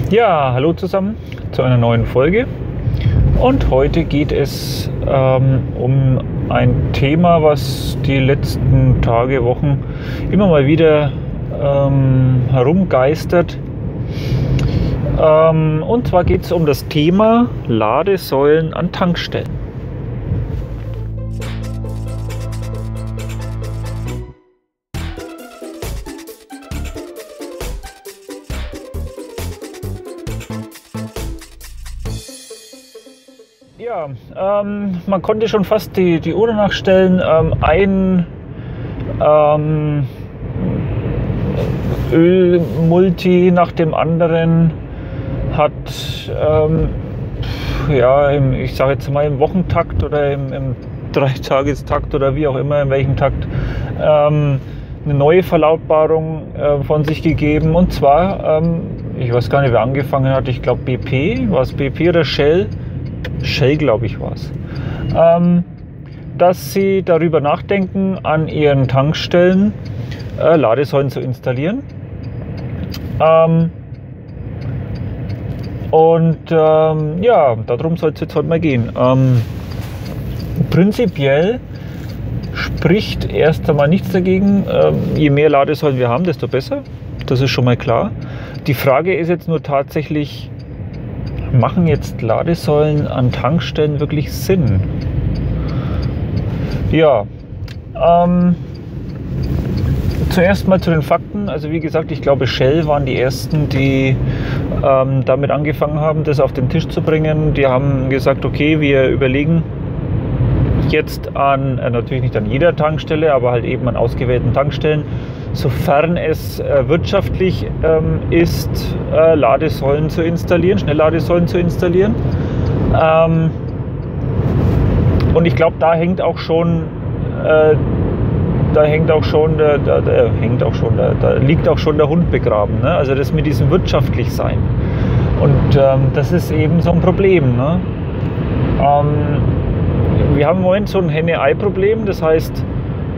Ja, hallo zusammen zu einer neuen Folge. Und heute geht es um ein Thema, was die letzten Tage, Wochen immer mal wieder herumgeistert. Und zwar geht es um das Thema Ladesäulen an Tankstellen. Ja, man konnte schon fast die Uhr danach stellen. Ein Ölmulti nach dem anderen hat, ich sage jetzt mal im Wochentakt oder im Dreitagestakt oder wie auch immer, in welchem Takt, eine neue Verlautbarung von sich gegeben. Und zwar, ich weiß gar nicht, wer angefangen hat, ich glaube BP, war es BP oder Shell? Shell, glaube ich, war es, dass sie darüber nachdenken, an ihren Tankstellen Ladesäulen zu installieren. Darum soll es jetzt heute mal gehen. Prinzipiell spricht erst einmal nichts dagegen. Je mehr Ladesäulen wir haben, desto besser. Das ist schon mal klar. Die Frage ist jetzt nur tatsächlich, machen jetzt Ladesäulen an Tankstellen wirklich Sinn? Ja, zuerst mal zu den Fakten. Also wie gesagt, ich glaube Shell waren die ersten, die damit angefangen haben, das auf den Tisch zu bringen. Die haben gesagt, okay, wir überlegen jetzt an, natürlich nicht an jeder Tankstelle, aber halt eben an ausgewählten Tankstellen, sofern es wirtschaftlich ist, Ladesäulen zu installieren, Schnellladesäulen zu installieren. Und ich glaube, da liegt auch schon der Hund begraben, ne? Also das mit diesem wirtschaftlich sein. Und das ist eben so ein Problem, ne? Wir haben im Moment so ein Henne-Ei-Problem, das heißt,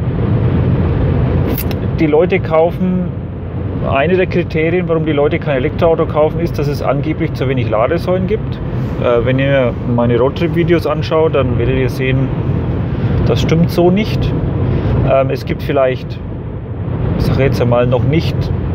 die Leute kaufen, eine der Kriterien, warum die Leute kein Elektroauto kaufen, ist, dass es angeblich zu wenig Ladesäulen gibt. Wenn ihr meine Roadtrip-Videos anschaut, dann werdet ihr sehen, das stimmt so nicht. Es gibt vielleicht, ich sage jetzt einmal, noch nicht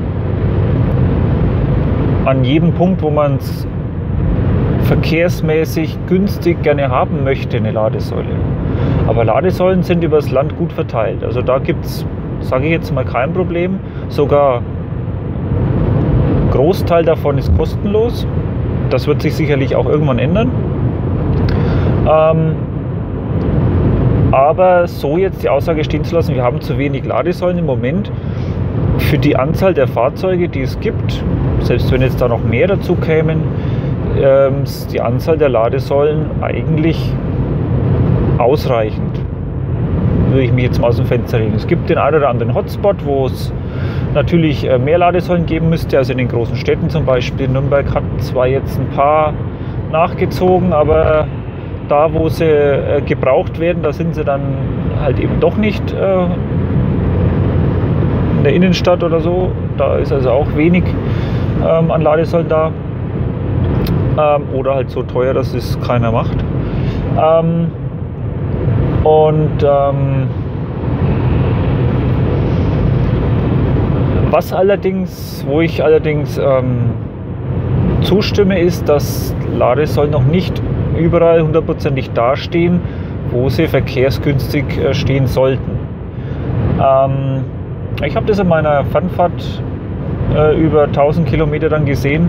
an jedem Punkt, wo man es verkehrsmäßig günstig gerne haben möchte, eine Ladesäule. Aber Ladesäulen sind übers Land gut verteilt. Also da gibt es, sage ich jetzt mal, kein Problem. Sogar ein Großteil davon ist kostenlos. Das wird sich sicherlich auch irgendwann ändern. Aber so jetzt die Aussage stehen zu lassen, wir haben zu wenig Ladesäulen im Moment für die Anzahl der Fahrzeuge, die es gibt, selbst wenn jetzt da noch mehr dazu kämen, die Anzahl der Ladesäulen eigentlich ausreichend. Würde ich mich jetzt mal aus dem Fenster lehnen. Es gibt den einen oder anderen Hotspot, wo es natürlich mehr Ladesäulen geben müsste, also in den großen Städten zum Beispiel. Nürnberg hat zwar jetzt ein paar nachgezogen, aber da, wo sie gebraucht werden, da sind sie dann halt eben doch nicht in der Innenstadt oder so. Da ist also auch wenig an Ladesäulen da. Oder halt so teuer, dass es keiner macht. Wo ich allerdings zustimme, ist, dass Ladesäulen noch nicht überall hundertprozentig dastehen, wo sie verkehrsgünstig stehen sollten. Ich habe das in meiner Fernfahrt über 1000 Kilometer dann gesehen.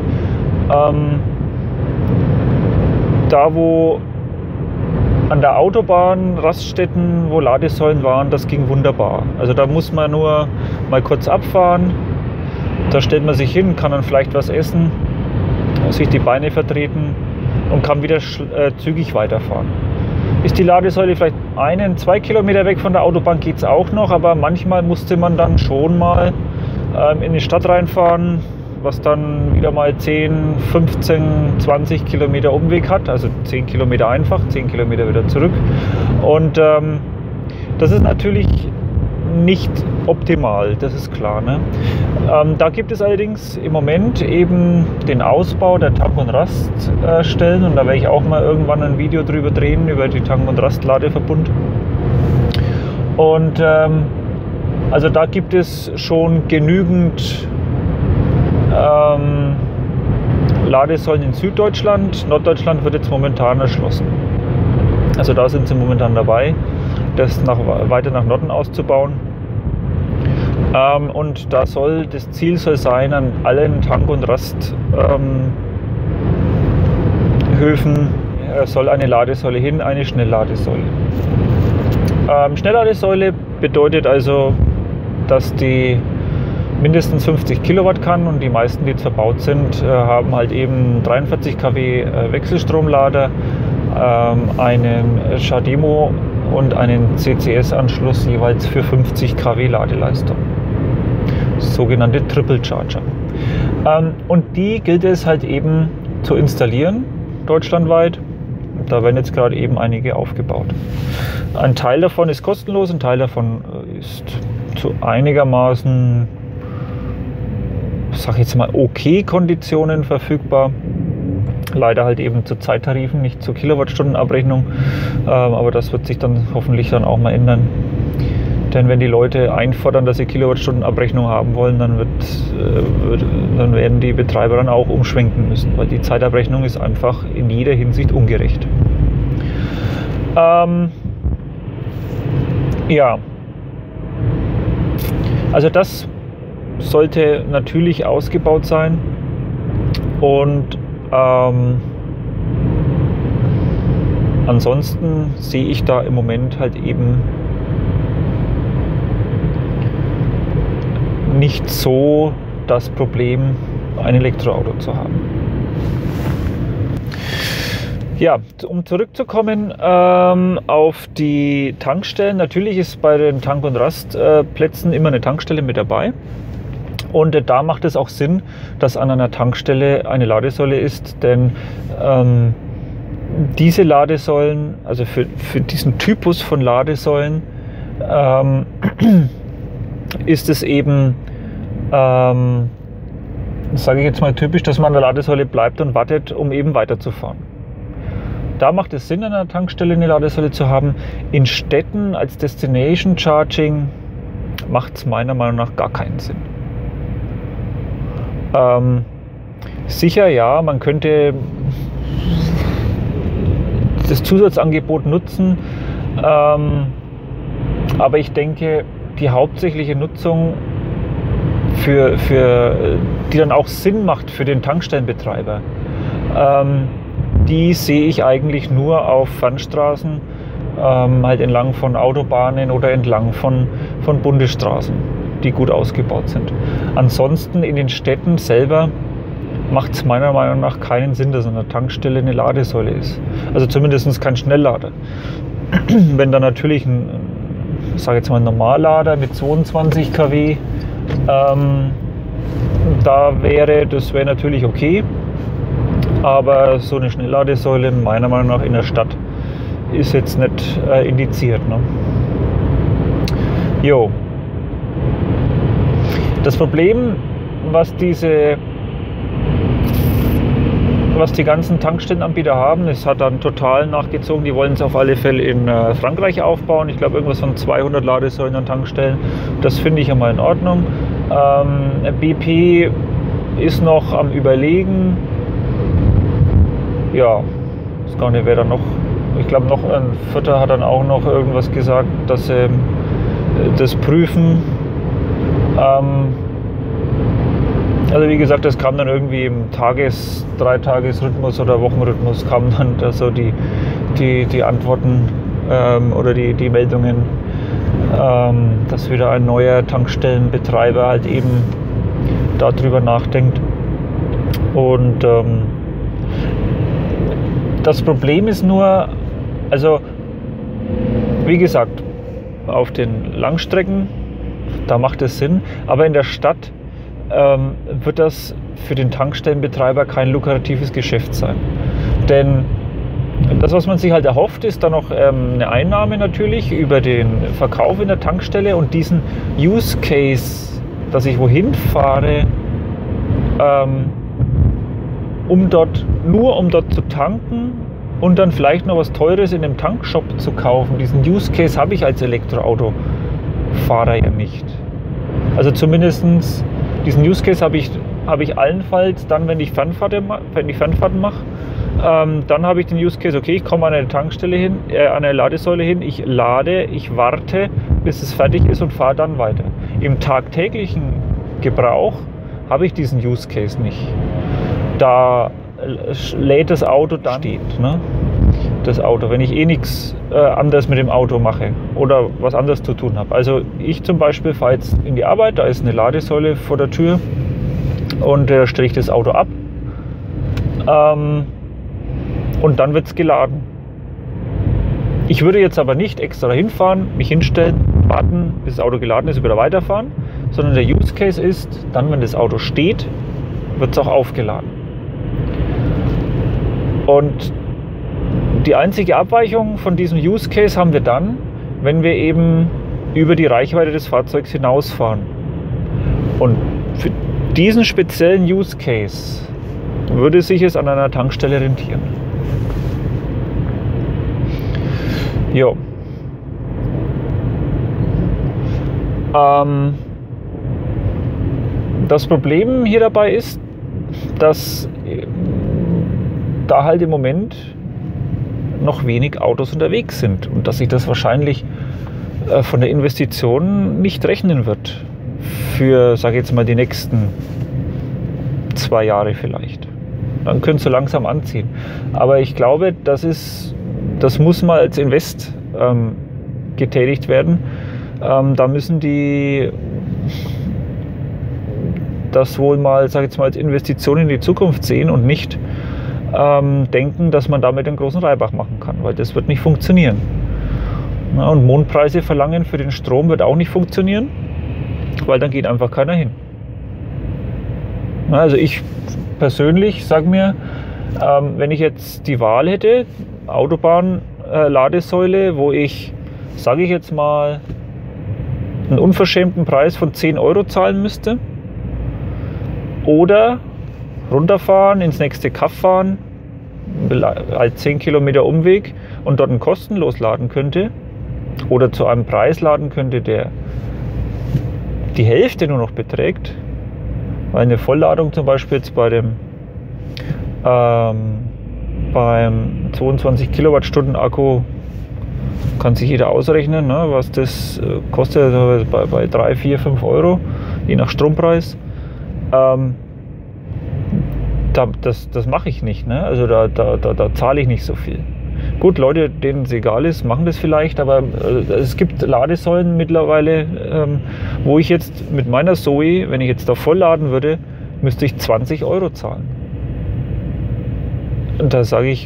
Da, wo an der Autobahn Raststätten, wo Ladesäulen waren, das ging wunderbar. Also da muss man nur mal kurz abfahren, da stellt man sich hin, kann dann vielleicht was essen, sich die Beine vertreten und kann wieder zügig weiterfahren. Ist die Ladesäule vielleicht 1-2 Kilometer weg von der Autobahn, geht es auch noch, aber manchmal musste man dann schon mal in die Stadt reinfahren, was dann wieder mal 10, 15, 20 Kilometer Umweg hat, also 10 Kilometer einfach, 10 Kilometer wieder zurück. Und das ist natürlich nicht optimal, das ist klar. Ne? Da gibt es allerdings im Moment eben den Ausbau der Tank- und Raststellen und da werde ich auch mal irgendwann ein Video drüber drehen, über die Tank- und Rastladeverbund. Und also da gibt es schon genügend Ladesäulen in Süddeutschland. Norddeutschland wird jetzt momentan erschlossen. Also da sind sie momentan dabei, das weiter nach Norden auszubauen. Und das Ziel soll sein, an allen Tank- und Rasthöfen soll eine Ladesäule hin, eine Schnellladesäule. Schnellladesäule bedeutet also, dass die mindestens 50 Kilowatt kann und die meisten, die jetzt verbaut sind, haben halt eben 43 kW Wechselstromlader, einen CHAdeMO und einen CCS-Anschluss jeweils für 50 kW Ladeleistung. Sogenannte Triple Charger. Und die gilt es halt eben zu installieren, deutschlandweit. Da werden jetzt gerade eben einige aufgebaut. Ein Teil davon ist kostenlos, ein Teil davon ist zu einigermaßen, sag ich jetzt mal, okay Konditionen verfügbar. Leider halt eben zu Zeittarifen, nicht zur Kilowattstundenabrechnung. Aber das wird sich dann hoffentlich dann auch mal ändern. Denn wenn die Leute einfordern, dass sie Kilowattstundenabrechnung haben wollen, dann werden die Betreiber dann auch umschwenken müssen, weil die Zeitabrechnung ist einfach in jeder Hinsicht ungerecht. Ja, also das sollte natürlich ausgebaut sein und ansonsten sehe ich da im Moment halt eben nicht so das Problem, ein Elektroauto zu haben. Ja, um zurückzukommen auf die Tankstellen. Natürlich ist bei den Tank- und Rastplätzen immer eine Tankstelle mit dabei. Und da macht es auch Sinn, dass an einer Tankstelle eine Ladesäule ist, denn diese Ladesäulen, also für diesen Typus von Ladesäulen, ist es eben, sage ich jetzt mal typisch, dass man an der Ladesäule bleibt und wartet, um eben weiterzufahren. Da macht es Sinn, an einer Tankstelle eine Ladesäule zu haben. In Städten als Destination Charging macht es meiner Meinung nach gar keinen Sinn. Sicher ja, man könnte das Zusatzangebot nutzen, aber ich denke, die hauptsächliche Nutzung, die dann auch Sinn macht für den Tankstellenbetreiber, die sehe ich eigentlich nur auf Fernstraßen, halt entlang von Autobahnen oder entlang von Bundesstraßen, die gut ausgebaut sind. Ansonsten in den Städten selber macht es meiner Meinung nach keinen Sinn, dass an der Tankstelle eine Ladesäule ist. Also zumindest kein Schnelllader. Wenn da natürlich ein Normallader mit 22 kW das wäre natürlich okay. Aber so eine Schnellladesäule meiner Meinung nach in der Stadt ist jetzt nicht indiziert. Ne? Jo. Das Problem, was die ganzen Tankstellenanbieter haben, es hat dann total nachgezogen. Die wollen es auf alle Fälle in Frankreich aufbauen. Ich glaube, irgendwas von 200 Ladesäulen an Tankstellen. Das finde ich einmal in Ordnung. BP ist noch am Überlegen. Ja, das gar nicht, wer da noch. Ich glaube, noch ein Vierter hat dann auch noch irgendwas gesagt, dass sie das prüfen. Also wie gesagt, das kam dann irgendwie im Dreitages-Rhythmus oder Wochenrhythmus kamen dann so die Antworten oder die Meldungen, dass wieder ein neuer Tankstellenbetreiber halt eben darüber nachdenkt. Und das Problem ist nur, also wie gesagt, auf den Langstrecken, da macht es Sinn, aber in der Stadt wird das für den Tankstellenbetreiber kein lukratives Geschäft sein. Denn Das, was man sich halt erhofft, ist dann noch eine Einnahme natürlich über den Verkauf in der Tankstelle und diesen Use Case, dass ich wohin fahre, um dort zu tanken und dann vielleicht noch was Teures in dem Tankshop zu kaufen. Diesen Use Case habe ich als Elektroautofahrer ja nicht. Also zumindest diesen Use Case habe ich allenfalls dann, wenn ich Fernfahrten mache. Dann habe ich den Use Case, okay, ich komme an eine Tankstelle hin, an eine Ladesäule hin, ich lade, ich warte, bis es fertig ist und fahre dann weiter. Im tagtäglichen Gebrauch habe ich diesen Use Case nicht. Da lädt das Auto dann steht, ne? Das Auto, wenn ich nichts anderes mit dem Auto mache oder was anderes zu tun habe. Also ich zum Beispiel fahre jetzt in die Arbeit, da ist eine Ladesäule vor der Tür und stelle ich das Auto ab. Und dann wird es geladen. Ich würde jetzt aber nicht extra hinfahren, mich hinstellen, warten, bis das Auto geladen ist und wieder weiterfahren, sondern der Use Case ist, dann, wenn das Auto steht, wird es auch aufgeladen. Und die einzige Abweichung von diesem Use Case haben wir dann, wenn wir eben über die Reichweite des Fahrzeugs hinausfahren. Und für diesen speziellen Use Case würde sich es an einer Tankstelle rentieren. Jo. Das Problem hier dabei ist, dass da halt im Moment noch wenig Autos unterwegs sind und dass sich das wahrscheinlich von der Investition nicht rechnen wird für, sage ich jetzt mal, die nächsten 2 Jahre vielleicht. Dann könnte es so langsam anziehen. Aber ich glaube, das muss mal als Invest getätigt werden. Da müssen die das wohl mal, sage ich jetzt mal, als Investition in die Zukunft sehen und nicht denken, dass man damit einen großen Reibach machen kann, weil das wird nicht funktionieren. Ja, und Mondpreise verlangen für den Strom wird auch nicht funktionieren, weil dann geht einfach keiner hin. Ja, also ich persönlich sage mir, wenn ich jetzt die Wahl hätte, Autobahn-Ladesäule, wo ich, sage ich jetzt mal, einen unverschämten Preis von 10 Euro zahlen müsste oder runterfahren, ins nächste Kaff fahren, halt 10 Kilometer Umweg und dort kostenlos laden könnte oder zu einem Preis laden könnte, der die Hälfte nur noch beträgt, weil eine Vollladung zum Beispiel jetzt beim 22 Kilowattstunden Akku kann sich jeder ausrechnen, ne, was das kostet, also bei 3, 4, 5 Euro, je nach Strompreis. Das mache ich nicht, ne? Also da zahle ich nicht so viel. Gut, Leute, denen es egal ist, machen das vielleicht, aber es gibt Ladesäulen mittlerweile, wo ich jetzt mit meiner Zoe, wenn ich jetzt da voll laden würde, müsste ich 20 Euro zahlen. Und da sage ich,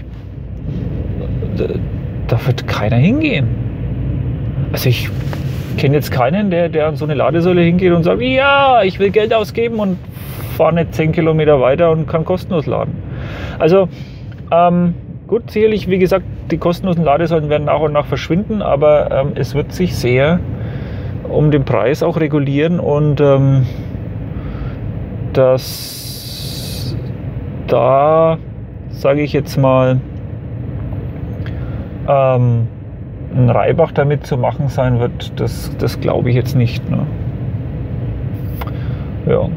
da wird keiner hingehen. Also ich kenne jetzt keinen, der an so eine Ladesäule hingeht und sagt, ja, ich will Geld ausgeben und fahre nicht 10 Kilometer weiter und kann kostenlos laden. Also gut, sicherlich, wie gesagt, die kostenlosen Ladesäulen werden nach und nach verschwinden, aber es wird sich sehr um den Preis auch regulieren und dass da, sage ich jetzt mal, ein Reibach damit zu machen sein wird, das glaube ich jetzt nicht. Ne? Ja.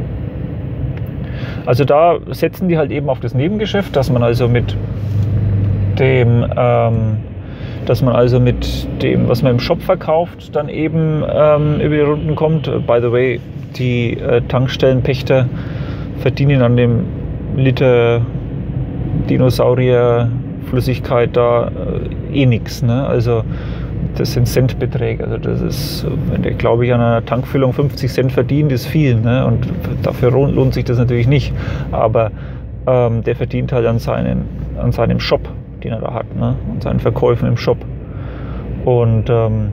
Also da setzen die halt eben auf das Nebengeschäft, dass man also mit dem, was man im Shop verkauft, dann eben über die Runden kommt. By the way, die Tankstellenpächter verdienen an dem Liter Dinosaurierflüssigkeit da nichts. Ne? Also das sind Centbeträge. Also das ist, wenn der, glaube ich, an einer Tankfüllung 50 Cent verdient, ist viel. Ne? Und dafür lohnt sich das natürlich nicht. Aber der verdient halt an seinem Shop, den er da hat, ne? An seinen Verkäufen im Shop. Und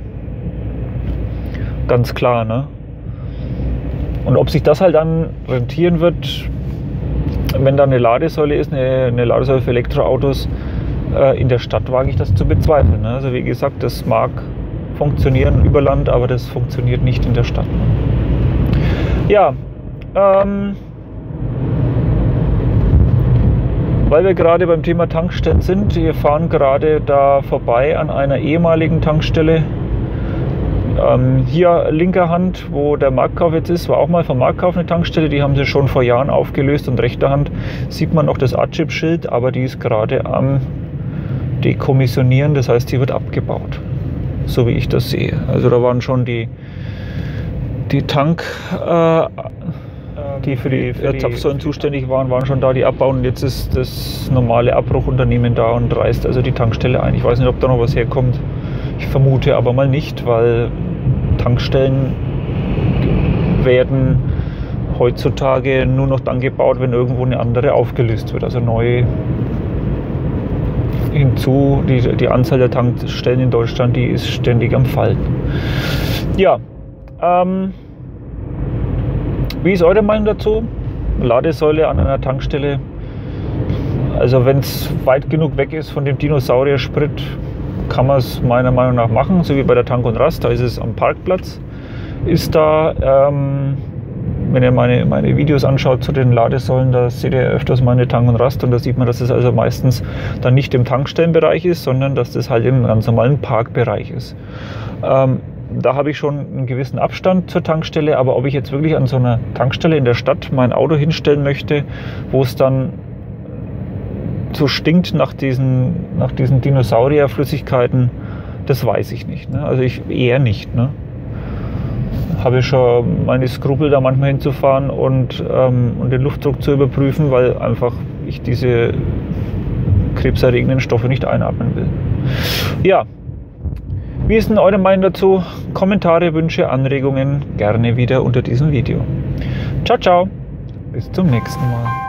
ganz klar, ne? Und ob sich das halt dann rentieren wird, wenn da eine Ladesäule ist, eine Ladesäule für Elektroautos, In der Stadt wage ich das zu bezweifeln. Ne? Also wie gesagt, das mag funktionieren über Land, aber das funktioniert nicht in der Stadt. Ja, weil wir gerade beim Thema Tankstellen sind, wir fahren gerade da vorbei an einer ehemaligen Tankstelle. Hier linker Hand, wo der Marktkauf jetzt ist, war auch mal vom Marktkauf eine Tankstelle. Die haben sie schon vor Jahren aufgelöst und rechter Hand sieht man noch das AGIP-Schild, aber die ist gerade am Dekommissionieren, das heißt, die wird abgebaut, so wie ich das sehe. Also da waren schon die Tank, die für die Zapfsäulen zuständig waren schon da, die abbauen. Und jetzt ist das normale Abbruchunternehmen da und reißt also die Tankstelle ein. Ich weiß nicht, ob da noch was herkommt. Ich vermute aber mal nicht, weil Tankstellen werden heutzutage nur noch dann gebaut, wenn irgendwo eine andere aufgelöst wird. Also neu hinzu, die Anzahl der Tankstellen in Deutschland, die ist ständig am Fallen. Ja, wie ist eure Meinung dazu? Ladesäule an einer Tankstelle. Also wenn es weit genug weg ist von dem Dinosaurier-Sprit, kann man es meiner Meinung nach machen, so wie bei der Tank und Rast. Da ist es am Parkplatz. Ist da, wenn ihr meine Videos anschaut zu den Ladesäulen, da seht ihr öfters meine Tank und Rast und da sieht man, dass es also meistens dann nicht im Tankstellenbereich ist, sondern dass das halt im ganz normalen Parkbereich ist. Da habe ich schon einen gewissen Abstand zur Tankstelle, aber ob ich jetzt wirklich an so einer Tankstelle in der Stadt mein Auto hinstellen möchte, wo es dann so stinkt nach diesen Dinosaurierflüssigkeiten, das weiß ich nicht. Ne? Also ich eher nicht. Ne? Habe ich schon meine Skrupel, da manchmal hinzufahren und den Luftdruck zu überprüfen, weil einfach ich diese krebserregenden Stoffe nicht einatmen will. Ja. Wie ist denn eure Meinung dazu? Kommentare, Wünsche, Anregungen gerne wieder unter diesem Video. Ciao, ciao. Bis zum nächsten Mal.